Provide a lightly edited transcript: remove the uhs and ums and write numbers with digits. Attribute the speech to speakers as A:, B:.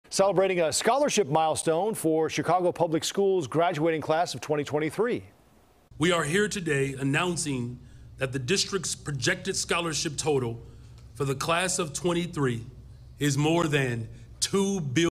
A: Celebrating a scholarship milestone for Chicago Public Schools graduating class of 2023.
B: We are here today announcing that the district's projected scholarship total for the class of 23 is more than $2 billion.